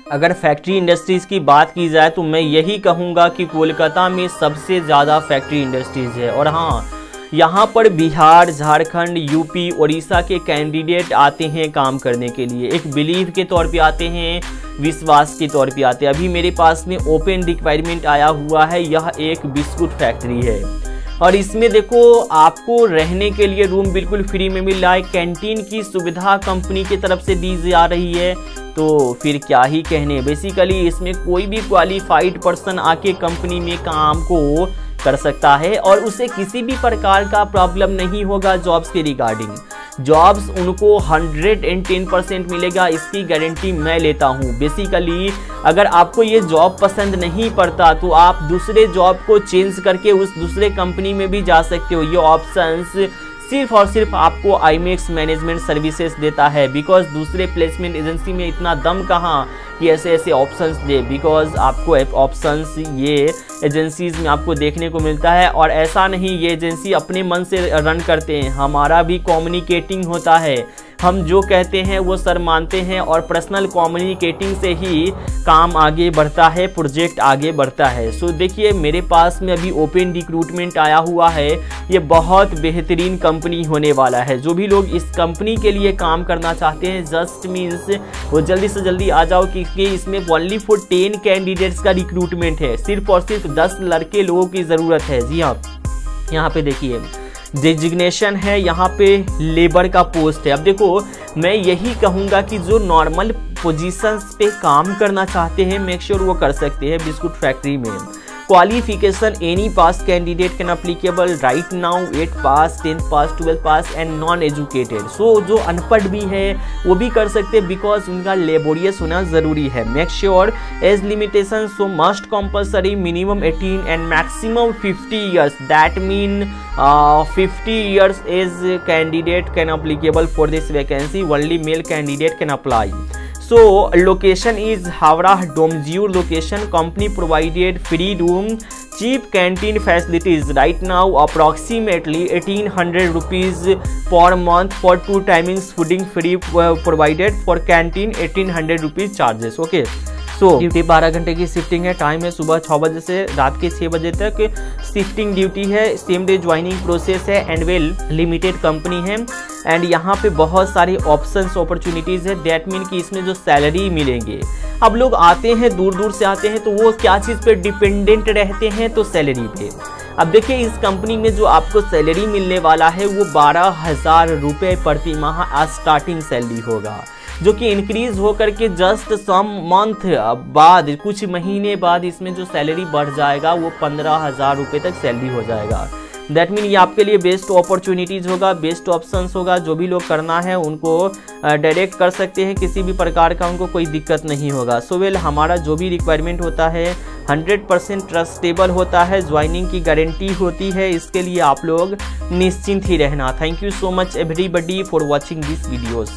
अगर factory industries की बात की जाए तो मैं यही कहूँगा कि कोलकाता में सबसे ज़्यादा फैक्ट्री इंडस्ट्रीज़ है। और हाँ, यहाँ पर बिहार, झारखंड, यूपी, उड़ीसा के कैंडिडेट आते हैं काम करने के लिए। एक बिलीव के तौर पे आते हैं, विश्वास के तौर पे आते हैं। अभी मेरे पास में ओपन रिक्वायरमेंट आया हुआ है, यह एक बिस्कुट फैक्ट्री है और इसमें देखो आपको रहने के लिए रूम बिल्कुल फ्री में मिल रहा है। कैंटीन की सुविधा कंपनी की तरफ से दी जा रही है, तो फिर क्या ही कहने। बेसिकली इसमें कोई भी क्वालिफाइड पर्सन आके कंपनी में काम को कर सकता है और उसे किसी भी प्रकार का प्रॉब्लम नहीं होगा जॉब्स के रिगार्डिंग। जॉब्स उनको 110% मिलेगा, इसकी गारंटी मैं लेता हूँ। बेसिकली अगर आपको ये जॉब पसंद नहीं पड़ता तो आप दूसरे जॉब को चेंज करके उस दूसरे कंपनी में भी जा सकते हो। ये ऑप्शंस सिर्फ और सिर्फ आपको आईमेक्स मैनेजमेंट सर्विसेज देता है, बिकॉज दूसरे प्लेसमेंट एजेंसी में इतना दम कहाँ कि ऐसे ऐसे ऑप्शंस दे। बिकॉज आपको ऑप्शंस ये एजेंसीज में आपको देखने को मिलता है और ऐसा नहीं ये एजेंसी अपने मन से रन करते हैं, हमारा भी कम्युनिकेटिंग होता है। हम जो कहते हैं वो सर मानते हैं और पर्सनल कम्युनिकेटिंग से ही काम आगे बढ़ता है, प्रोजेक्ट आगे बढ़ता है। सो देखिए मेरे पास में अभी ओपन रिक्रूटमेंट आया हुआ है, ये बहुत बेहतरीन कंपनी होने वाला है। जो भी लोग इस कंपनी के लिए काम करना चाहते हैं जस्ट मीन्स वो जल्दी से जल्दी आ जाओ, क्योंकि इसमें ओनली फॉर 10 कैंडिडेट्स का रिक्रूटमेंट है। सिर्फ और सिर्फ 10 लड़के लोगों की ज़रूरत है। जी हाँ, यहाँ पे देखिए डेजिग्नेशन है, यहाँ पे लेबर का पोस्ट है। अब देखो मैं यही कहूँगा कि जो नॉर्मल पोजीशंस पे काम करना चाहते हैं मेक श्योर वो कर सकते हैं बिस्कुट फैक्ट्री में। Qualification any pass candidate can applicable right now 8 pass, 10 pass, 12 pass and non educated. So जो अनपढ़ भी है वो भी कर सकते हैं, बिकॉज उनका लेबोरियस होना ज़रूरी है। Make sure age limitation so must compulsory minimum 18 and maximum 50 years, that mean 50 years age candidate can applicable for this vacancy, only male candidate can apply. So location is Howrah Domjur location. Company provided free room, cheap canteen facilities. Right now approximately 1800 rupees per month for 2 timings fooding free provided for canteen 1800 rupees charges. Okay. So duty 12 घंटे की shifting है। Time है सुबह 6 बजे से रात के 6 बजे तक शिफ्टिंग ड्यूटी है। सेम डे ज्वाइनिंग प्रोसेस है एंड वेल लिमिटेड कंपनी है एंड यहाँ पे बहुत सारे ऑप्शंस अपॉर्चुनिटीज़ है। दैट मीन कि इसमें जो सैलरी मिलेंगे, अब लोग आते हैं दूर दूर से आते हैं तो वो क्या चीज़ पे डिपेंडेंट रहते हैं, तो सैलरी पे। अब देखिए इस कंपनी में जो आपको सैलरी मिलने वाला है वो 12,000 रुपये प्रति माह स्टार्टिंग सैलरी होगा, जो कि इंक्रीज होकर के जस्ट सम मंथ बाद, कुछ महीने बाद इसमें जो सैलरी बढ़ जाएगा वो 15,000 रुपये तक सैलरी हो जाएगा। दैट मीन ये आपके लिए बेस्ट अपॉर्चुनिटीज़ होगा, बेस्ट ऑप्शंस होगा। जो भी लोग करना है उनको डायरेक्ट कर सकते हैं, किसी भी प्रकार का उनको कोई दिक्कत नहीं होगा। सो वेल हमारा जो भी रिक्वायरमेंट होता है 100% ट्रस्टेबल होता है, ज्वाइनिंग की गारंटी होती है। इसके लिए आप लोग निश्चिंत ही रहना। Thank you so much everybody for watching this videos.